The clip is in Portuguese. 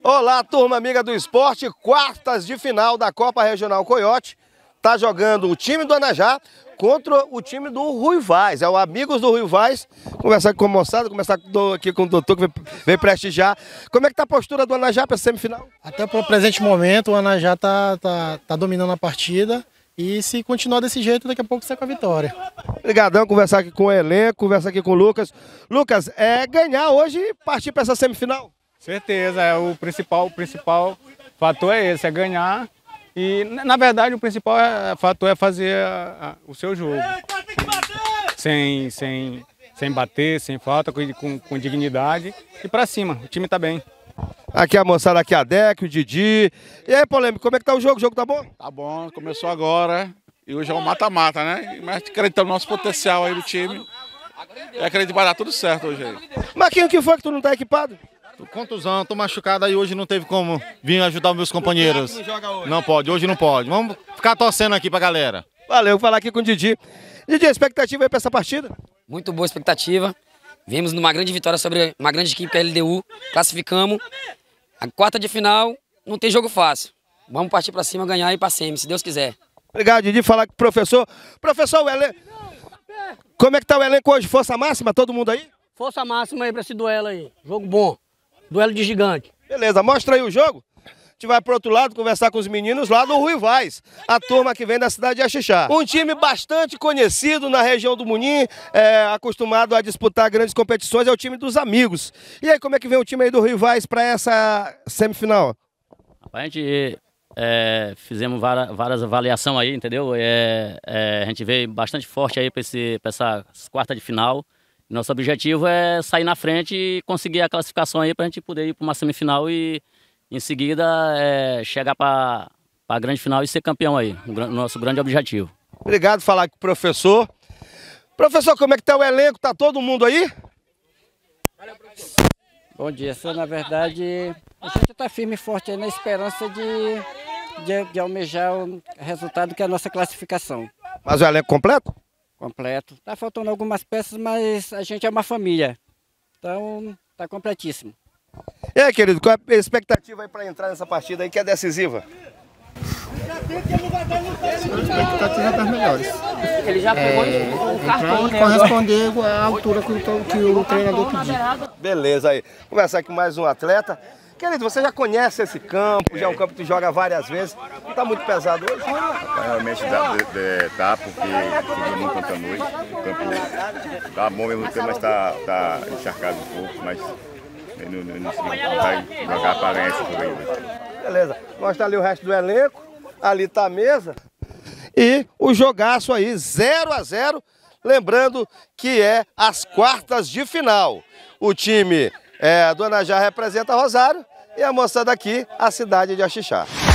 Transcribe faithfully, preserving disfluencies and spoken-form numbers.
Olá, turma amiga do esporte, quartas de final da Copa Regional Coiote. Tá jogando o time do Anajá contra o time do Ruivais. É o Amigos do Ruivais. Conversar com a moçada, conversar aqui com o doutor que veio prestigiar. Como é que tá a postura do Anajá para a semifinal? Até para o presente momento, o Anajá tá, tá, tá dominando a partida. E se continuar desse jeito, daqui a pouco sai com a vitória. Obrigadão, conversar aqui com o elenco, conversar aqui com o Lucas. Lucas, é ganhar hoje e partir para essa semifinal? Certeza, é o principal, o principal fator é esse, é ganhar. E, na verdade, o principal é, fator é fazer a, a, o seu jogo. Sem, sem, sem bater, sem falta, com, com, com dignidade. E para cima, o time tá bem. Aqui a moçada, aqui a Deck, o Didi. E aí, Polêmico, como é que tá o jogo? O jogo tá bom? Tá bom, começou agora. E hoje é um mata-mata, né? Mas acreditamos no nosso potencial aí do time. E acredito que vai dar tudo certo hoje aí. Marquinhos, o que foi que tu não tá equipado? Tô contusão, tô machucado aí, hoje não teve como vir ajudar os meus companheiros. Não joga hoje. Não pode, hoje não pode. Vamos ficar torcendo aqui pra galera. Valeu, vou falar aqui com o Didi. Didi, a expectativa aí pra essa partida? Muito boa expectativa. Viemos numa grande vitória sobre uma grande equipe, a L D U. Classificamos. A quarta de final, não tem jogo fácil. Vamos partir pra cima, ganhar e ir pra semi, se Deus quiser. Obrigado, Didi. Falar com o professor. Professor, o elenco... Como é que tá o elenco hoje? Força máxima, todo mundo aí? Força máxima aí pra esse duelo aí. Jogo bom. Duelo de gigante. Beleza, mostra aí o jogo. A gente vai pro outro lado conversar com os meninos lá do Ruivais, a turma que vem da cidade de Axixá. Um time bastante conhecido na região do Munim, é, acostumado a disputar grandes competições, é o time dos Amigos. E aí, como é que vem o time aí do Ruivais para essa semifinal? A gente é, fizemos várias, várias avaliações aí, entendeu? É, é, a gente veio bastante forte aí para essa quarta de final. Nosso objetivo é sair na frente e conseguir a classificação aí para a gente poder ir para uma semifinal e em seguida é, chegar para a grande final e ser campeão aí, o nosso grande objetivo. Obrigado por falar com o professor. Professor, como é que tá o elenco? Tá todo mundo aí? Bom dia, senhor. Na verdade, a gente está firme e forte aí na esperança de, de, de almejar o resultado que é a nossa classificação. Mas o elenco completo? Completo. Tá faltando algumas peças, mas a gente é uma família. Então, tá completíssimo. E aí, querido, qual é a expectativa aí para entrar nessa partida aí que é decisiva? A expectativa das melhores. Ele já pegou é, o cartão, né? Corresponder à altura que o, que o treinador pediu. Beleza aí. Conversar aqui com mais um atleta. Querido, você já conhece esse campo, já é um campo que tu joga várias vezes. Não tá muito pesado hoje? Realmente dá, de, de, tá, porque subiu muito ontem à noite. O campo tá bom mesmo tempo, mas tá, tá encharcado um pouco, mas não, não, não vai jogar para ganhar esse jogo aí. Beleza, mostra ali o resto do elenco, ali tá a mesa. E o jogaço aí, zero a zero, lembrando que é as quartas de final. O time é, do Anajá representa Rosário e a moçada aqui, a cidade de Axixá.